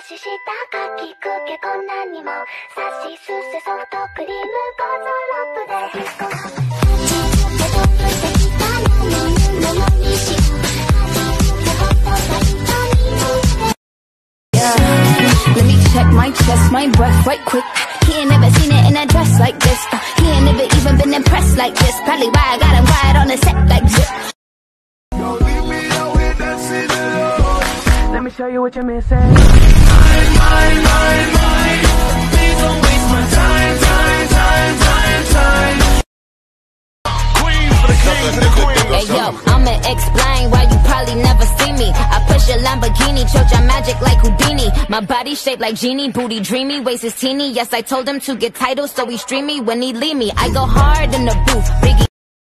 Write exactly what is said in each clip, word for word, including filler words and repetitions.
年下かきくけこんなにもさしすせソフトクリームゴゾロップで引っ込む Let me check my chest, my breath right quick. He ain't never seen it in a dress like this. Uh, he ain't never even been impressed like this. Probably why I got him quiet on the set like zip. Don't leave me out here dancing alone. Let me show you what you're missing. Mine, mine, mine, mine. Please don't waste my time, time, time, time, time. Queen for the king, for the queen. Hey yo, I'ma explain why you probably never see me. I push a Lamborghini, choke your magic like Houdini. My body shaped like genie, booty dreamy, waist is teeny. Yes, I told him to get titles, so he stream me when he leave me. I go hard in the booth, Biggie.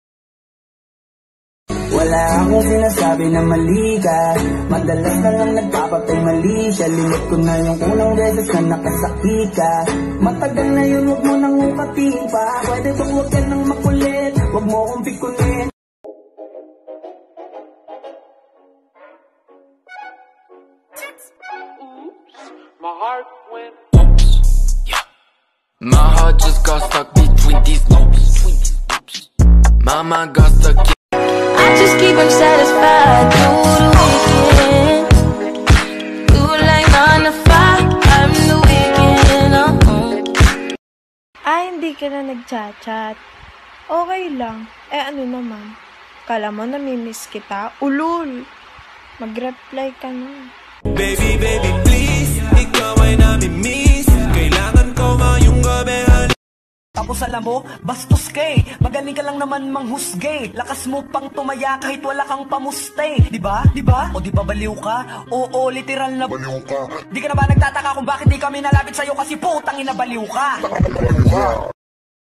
Wala akong sinasabi na mali ka. Madalas na lang nagpapatay mali siya. Limit ko na yung unang beses na nakasakit ka. Matagal na yun, huwag mo nang ukatin pa. Pwede bang huwag ka nang makulit, huwag mo kong pikunin. My heart went oops, yeah. My heart just got stuck between these loops. Mama got stuck. I just keep him satisfied through the weekend. Do like nine to five, I'm the weekend. Uh-huh. Ah, hindi ka na nagchat-chat. Okay lang. Eh ano naman? Kala mo namimiss kita? Ulul! Mag-reply ka na. Baby, baby, please, ikaw ay nami-miss. Kailangan ko ngayong gabi. Tapos alam mo, bastos kay. Magaling ka lang naman manghusgay. Lakas mo pang tumaya kahit wala kang pamustay. Diba? Diba? O diba baliw ka? Oo, literal na baliw ka. Di ka na ba nagtataka kung bakit di kami nalapit sa'yo kasi putang ina baliw ka?